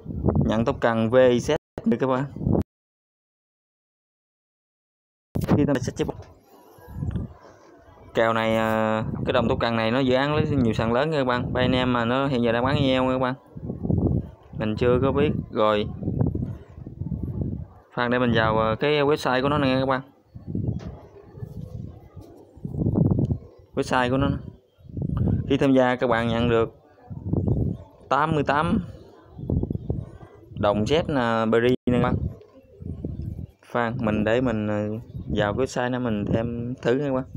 Nhận tóc cần VZ được các bạn. Khi ta sẽ chép kèo này, cái đồng tóc cần này nó dự án lấy nhiều sàn lớn nha các bạn. Binance mà nó hiện giờ đang bán eo nha các bạn. Mình chưa có biết rồi. Khoan để mình vào cái website của nó nè các bạn. Website của nó. Khi tham gia các bạn nhận được 88 đồng Z là berry nè các bạn. Khoan mình để mình vào website nó mình thêm thử nha các bạn.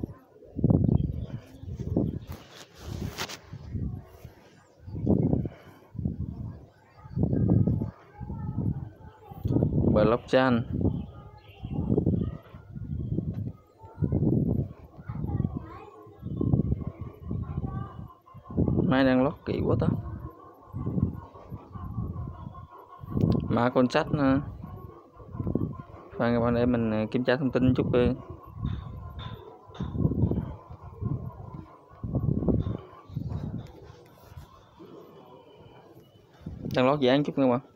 Blockchain. Máy đang lót kỳ quá ta. Mã con sách nữa. Khoan các bạn để mình kiểm tra thông tin chút đi. Đang lót dự án chút các bạn.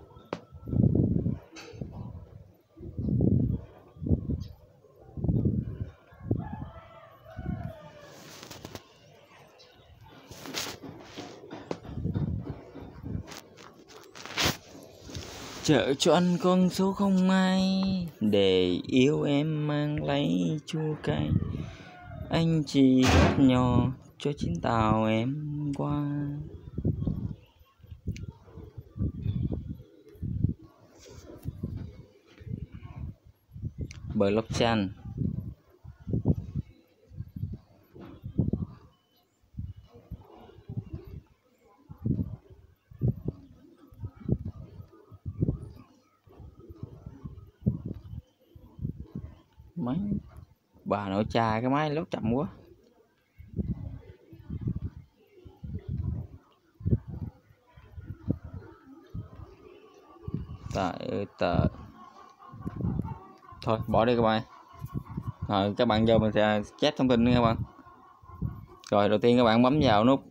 Chợ cho anh con số không ai để yêu em mang lấy chua cay, anh chỉ rất nhỏ cho chuyến tàu em qua. Blockchain. Máy bà nội cha cái máy lót chậm quá. Tờ thôi bỏ đi các bạn. Rồi các bạn vô mình sẽ chép thông tin nữa các bạn. Rồi đầu tiên các bạn bấm vào nút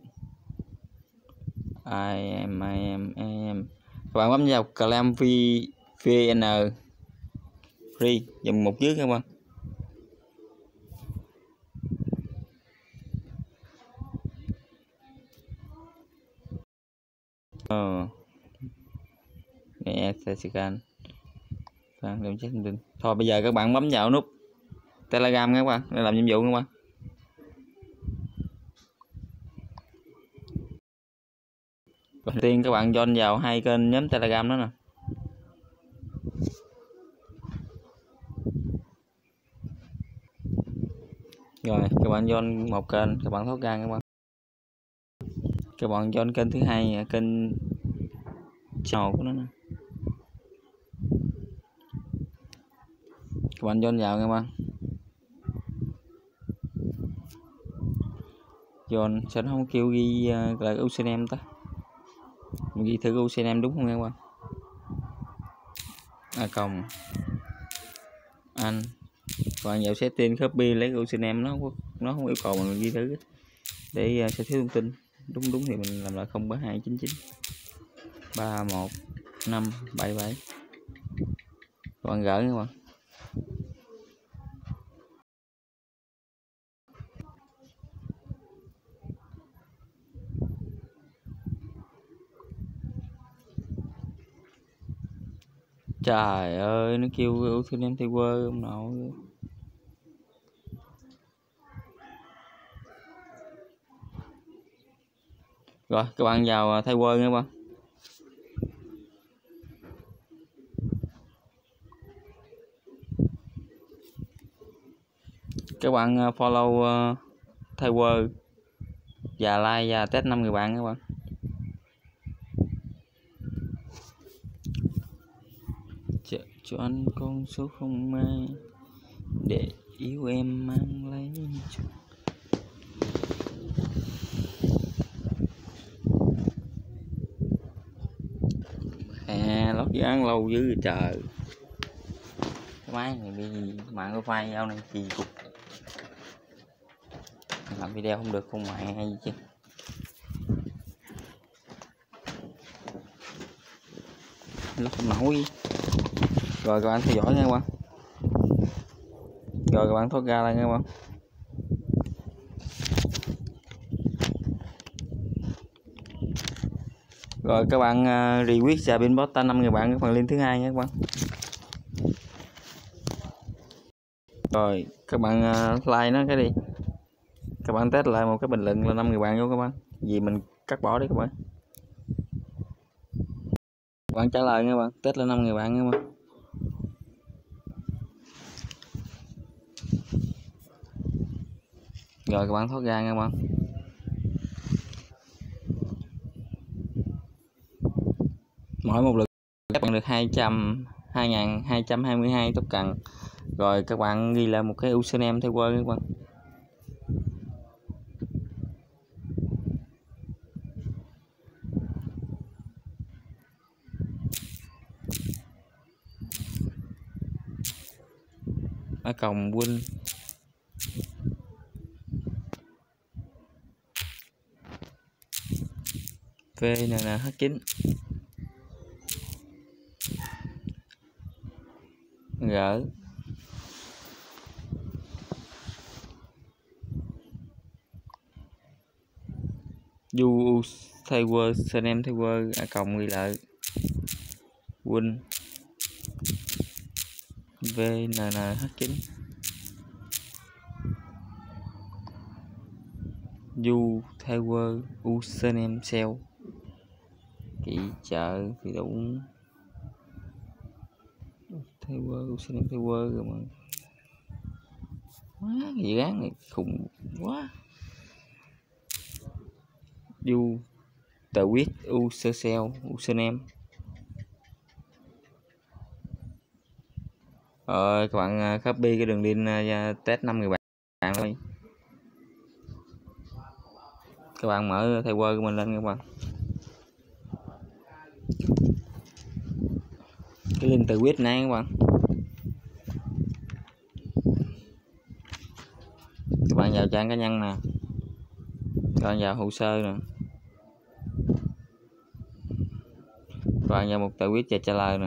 I am các bạn bấm vào claim VN free dùm một dưới các bạn. Nè scan để check thông tin. Thôi bây giờ các bạn bấm vào nút Telegram các bạn để làm nhiệm vụ các bạn. Đầu tiên các bạn join vào hai kênh nhóm Telegram đó nè. Rồi các bạn join một kênh, các bạn thoát ra các bạn. Các bạn join kênh thứ hai, kênh channel của nó nè. Các bạn join vào các bạn. Join sẽ không kêu ghi là username ta. Mình ghi thử username đúng không các bạn? Cộng anh các bạn vào setting copy lấy username, nó không yêu cầu mình ghi thử để sẽ thiếu thông tin. Đúng thì mình làm lại 03299 31577. Các bạn gỡ các bạn. Trời ơi nó kêu username thay quơ ông nội. Rồi các bạn vào thay quơ nha các bạn. Các bạn follow thay quơ và like và test 5 người bạn các bạn. Chợ cho anh con số không ai để yêu em mang lấy chút. Lót dự án lâu dữ rồi trời. Cái máy này bị mạng wifi giao này kỳ cục. Làm video không được không mẹ hay gì chứ. nó không nổi. Rồi các bạn theo dõi nha các bạn. Rồi các bạn thoát ra lại nha các bạn. Rồi các bạn request xài pin Botta 5.000 bạn, cái phần link thứ hai nha các bạn. Rồi các bạn like nó cái đi. Các bạn test lại một cái bình luận là 5.000 bạn vô các bạn. Vì mình cắt bỏ đấy các bạn. Các bạn trả lời nha các bạn, test là 5.000 bạn nha các bạn. Rồi các bạn thoát ra nha các bạn. Mỗi một lượt các bạn được 2.222 tốc cần. Rồi các bạn ghi lại một cái username theo Word các bạn. Ở còng Win VNNH9 gỡ du thay Word surname thay Word còng ghi lại Win VNNH9 du thay Word username cell kỹ trợ thì đúng thay Word username thay Word rồi mà quá dự án này khủng quá. Du tờ viết username. Rồi các bạn copy cái đường link test 5.000 bạn thôi. Các bạn mở thay Word của mình lên các bạn. Cái link từ viết này các bạn. Các bạn vào trang cá nhân nè. Các bạn vào hồ sơ nè. Các bạn vào một tờ viết và trả lời nè.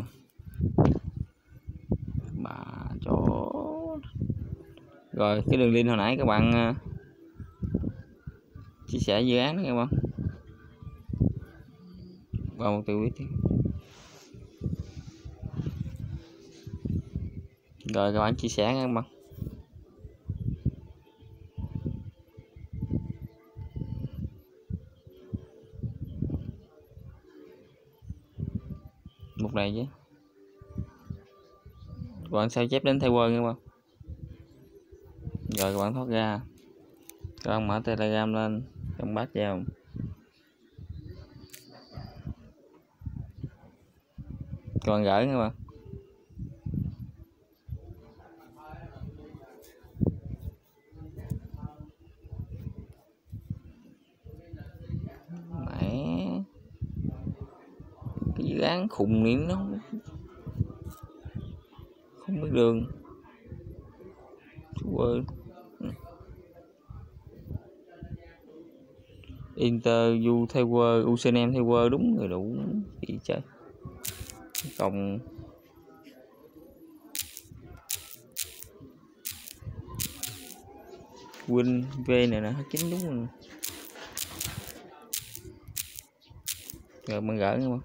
Bà chỗ. Rồi cái đường link hồi nãy các bạn chia sẻ dự án đó các bạn. Vào một tờ viết. Rồi các bạn chia sẻ nha các bạn. Một này chứ. Các bạn sao chép đến thay Word nha các bạn. Rồi các bạn thoát ra. Các bạn mở Telegram lên, trong bát vào. Các bạn gửi nha các bạn. Mẹ. Cái dự án khùng này nó không biết đường. Word. Interview thay Word, username thay Word đúng rồi đủ gì trời. Cộng Win V này nè H9 đúng rồi. Rồi mình gửi không?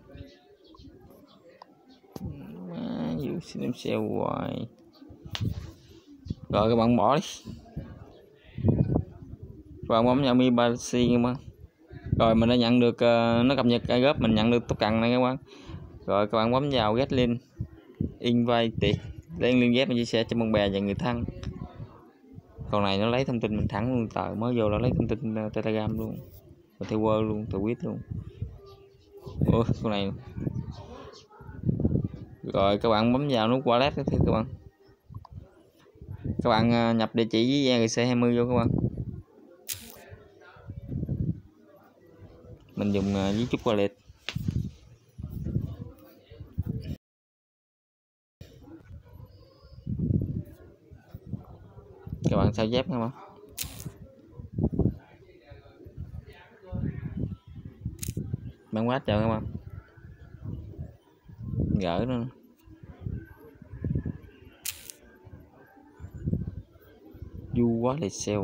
Má username cell hoài. Rồi các bạn bỏ đi. Các bạn bấm vào Mi Basi các bạn. Rồi mình đã nhận được nó cập nhật góp mình nhận được tốc cần này các bạn. Rồi các bạn bấm vào get link invite lên liên ghép mình chia sẻ cho bạn bè và người thân. Còn này nó lấy thông tin mình thẳng luôn, tờ mới vô là lấy thông tin Telegram luôn, và theo Word luôn, từ viết luôn. Ủa con này. Rồi các bạn bấm vào nút wallet các thứ các bạn. Các bạn nhập địa chỉ với ERC20 vô các bạn. Mình dùng với chút wallet. Các bạn sao chép các bạn. Bán quát chào các bạn. gỡ nó. Du quá liệt sale.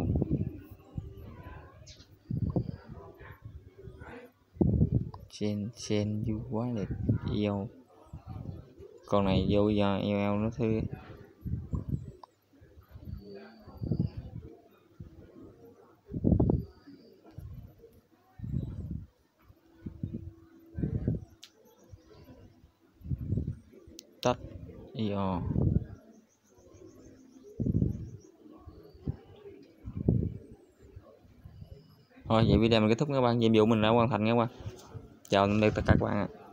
Trên du quá liệt yêu. Con này vô giờ eo nó thư. Tắt yêu. Thôi vậy video mình kết thúc các bạn, nhiệm vụ mình đã hoàn thành các bạn. Chào tạm biệt tất cả các bạn ạ.